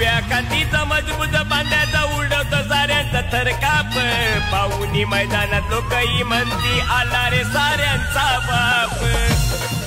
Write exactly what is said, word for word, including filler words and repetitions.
उभ्या खांदीचा मजबूत बांध्याचा उडवतो साऱ्यांचा थरकाप पाहुणी मैदानात लोकही म्हणती आला रे साऱ्यांचा बाप